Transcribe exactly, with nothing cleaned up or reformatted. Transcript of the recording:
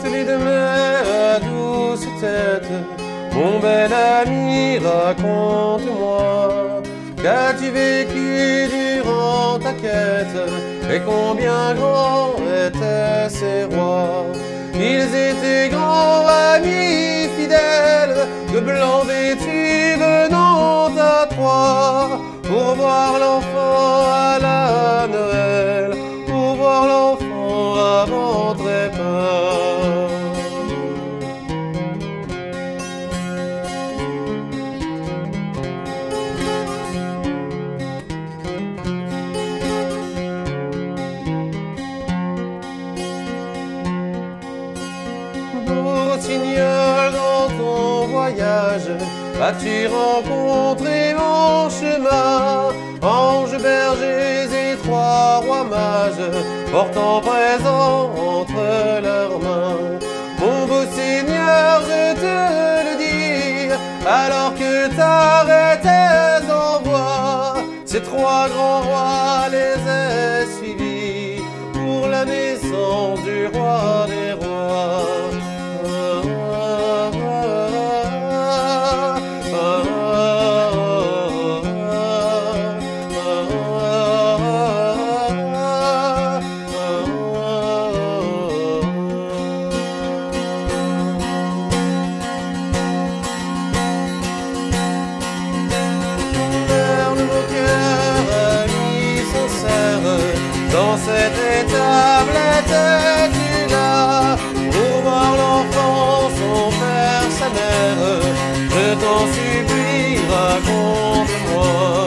celui de ma douce tête. Mon bel ami, raconte-moi, qu'as-tu vécu durant ta quête, et combien grands étaient ces rois? Ils étaient grands, amis fidèles, de blanc vêtus venant à Troyes, pour voir l'enfant à la Noël, pour voir l'enfant avant trépas. Rossignol, dans ton voyage, as-tu rencontré en chemin anges, bergers et trois rois mages, portant présent entre leurs mains? Mon beau Seigneur, je te le dis, alors que t'arrêtais en voie, ces trois grands rois les aient suivis pour la naissance du roi des rois. Dans cette étable étais-tu là, pour voir l'enfant, son père, sa mère? Je t'en supplie, raconte-moi.